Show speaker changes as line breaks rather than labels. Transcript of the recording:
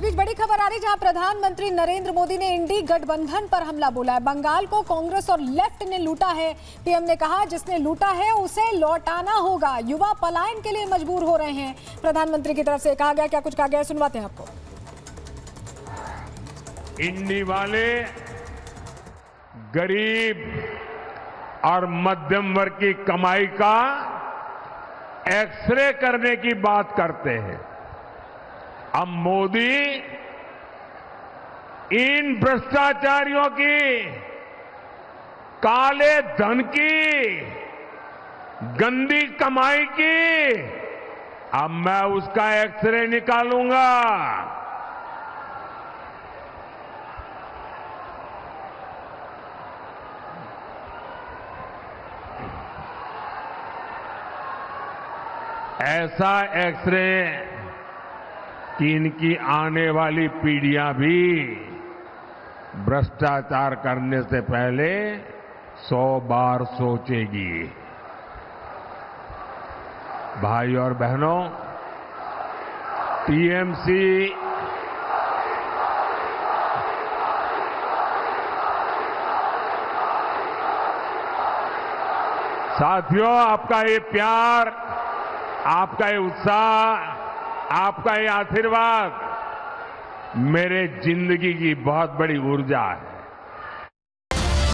बीच बड़ी खबर आ रही जहां प्रधानमंत्री नरेंद्र मोदी ने इंडी गठबंधन पर हमला बोला है। बंगाल को कांग्रेस और लेफ्ट ने लूटा है। पीएम ने कहा जिसने लूटा है उसे लौटाना होगा। युवा पलायन के लिए मजबूर हो रहे हैं। प्रधानमंत्री की तरफ से कहा गया, क्या कुछ कहा गया, सुनवाते हैं आपको।
इंडी वाले गरीब और मध्यम वर्ग की कमाई का एक्सरे करने की बात करते हैं। अब मोदी इन भ्रष्टाचारियों की, काले धन की, गंदी कमाई की अब मैं उसका एक्सरे निकालूंगा। ऐसा एक्सरे कि इनकी आने वाली पीढ़ियां भी भ्रष्टाचार करने से पहले 100 बार सोचेगी। भाई और बहनों, टीएमसी साथियों, आपका ये प्यार, आपका ये उत्साह, आपका ये आशीर्वाद मेरे जिंदगी की बहुत बड़ी ऊर्जा है।